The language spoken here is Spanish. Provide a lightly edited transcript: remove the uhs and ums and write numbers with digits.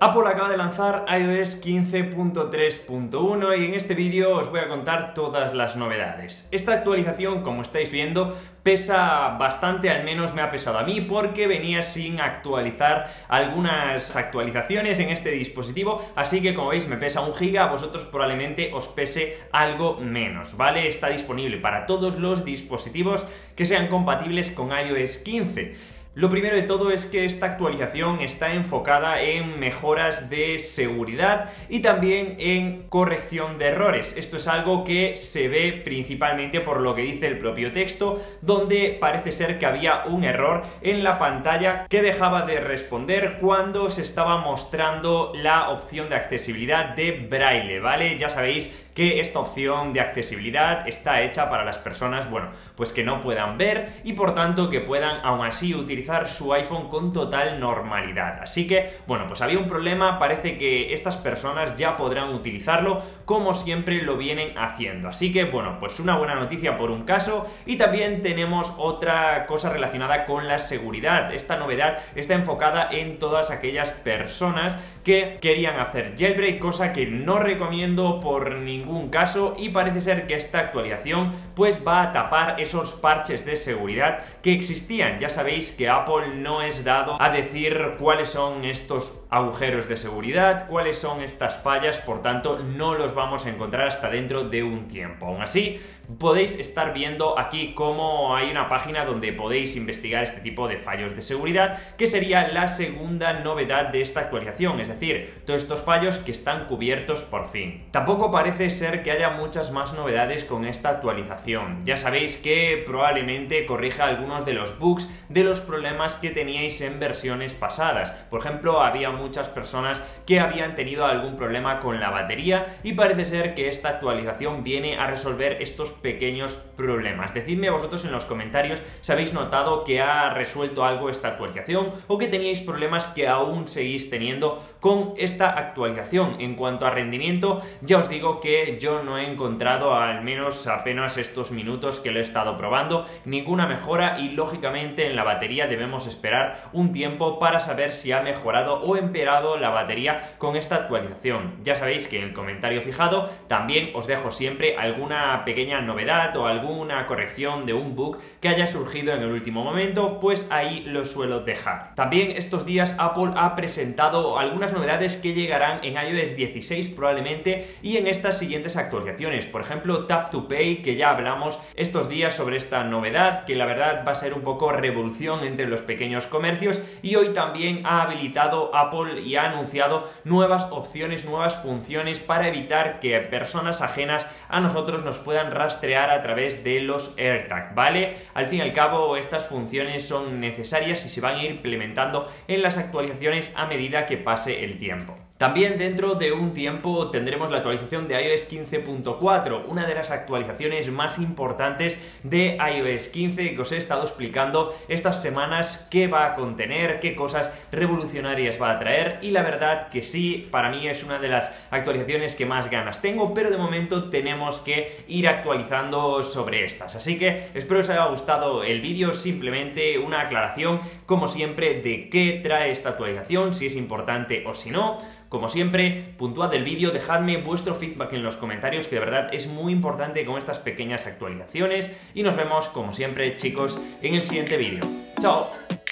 Apple acaba de lanzar iOS 15.3.1 y en este vídeo os voy a contar todas las novedades. Esta actualización, como estáis viendo, pesa bastante, al menos me ha pesado a mí, porque venía sin actualizar algunas actualizaciones en este dispositivo, así que como veis me pesa 1 GB, a vosotros probablemente os pese algo menos, ¿vale? Está disponible para todos los dispositivos que sean compatibles con iOS 15. Lo primero de todo es que esta actualización está enfocada en mejoras de seguridad y también en corrección de errores. Esto es algo que se ve principalmente por lo que dice el propio texto, donde parece ser que había un error en la pantalla que dejaba de responder cuando se estaba mostrando la opción de accesibilidad de braille, ¿vale? Ya sabéis que esta opción de accesibilidad está hecha para las personas, bueno, pues que no puedan ver y por tanto que puedan aún así utilizar su iPhone con total normalidad. Así que, bueno, pues había un problema, parece que estas personas ya podrán utilizarlo como siempre lo vienen haciendo. Así que, bueno, pues una buena noticia por un caso, y también tenemos otra cosa relacionada con la seguridad. Esta novedad está enfocada en todas aquellas personas que querían hacer jailbreak, cosa que no recomiendo por ningún caso, y parece ser que esta actualización pues va a tapar esos parches de seguridad que existían. Ya sabéis que Apple no es dado a decir cuáles son estos agujeros de seguridad, cuáles son estas fallas, por tanto no los vamos a encontrar hasta dentro de un tiempo. Aún así, podéis estar viendo aquí cómo hay una página donde podéis investigar este tipo de fallos de seguridad, que sería la segunda novedad de esta actualización, es decir, todos estos fallos que están cubiertos por fin. Tampoco parece ser que haya muchas más novedades con esta actualización. Ya sabéis que probablemente corrija algunos de los bugs, de los problemas que teníais en versiones pasadas. Por ejemplo, había muchas personas que habían tenido algún problema con la batería y parece ser que esta actualización viene a resolver estos pequeños problemas. Decidme vosotros en los comentarios si habéis notado que ha resuelto algo esta actualización o que teníais problemas que aún seguís teniendo con esta actualización. En cuanto a rendimiento, ya os digo que yo no he encontrado, al menos apenas estos minutos que lo he estado probando, ninguna mejora, y lógicamente en la batería debemos esperar un tiempo para saber si ha mejorado o empeorado la batería con esta actualización. Ya sabéis que en el comentario fijado también os dejo siempre alguna pequeña novedad o alguna corrección de un bug que haya surgido en el último momento, pues ahí lo suelo dejar. También estos días Apple ha presentado algunas novedades que llegarán en iOS 16 probablemente y en estas siguientes actualizaciones. Por ejemplo, Tap to Pay, que ya hablamos estos días sobre esta novedad, que la verdad va a ser un poco revolución entre los pequeños comercios, y hoy también ha habilitado Apple y ha anunciado nuevas opciones, nuevas funciones para evitar que personas ajenas a nosotros nos puedan rastrear a través de los AirTag, ¿vale? Al fin y al cabo, estas funciones son necesarias y se van a ir implementando en las actualizaciones a medida que pase el tiempo. También dentro de un tiempo tendremos la actualización de iOS 15.4, una de las actualizaciones más importantes de iOS 15 que os he estado explicando estas semanas qué va a contener, qué cosas revolucionarias va a traer, y la verdad que sí, para mí es una de las actualizaciones que más ganas tengo, pero de momento tenemos que ir actualizando sobre estas. Así que espero os haya gustado el vídeo, simplemente una aclaración como siempre de qué trae esta actualización, si es importante o si no. Como siempre, puntuad el vídeo, dejadme vuestro feedback en los comentarios, que de verdad es muy importante con estas pequeñas actualizaciones, y nos vemos como siempre, chicos, en el siguiente vídeo. ¡Chao!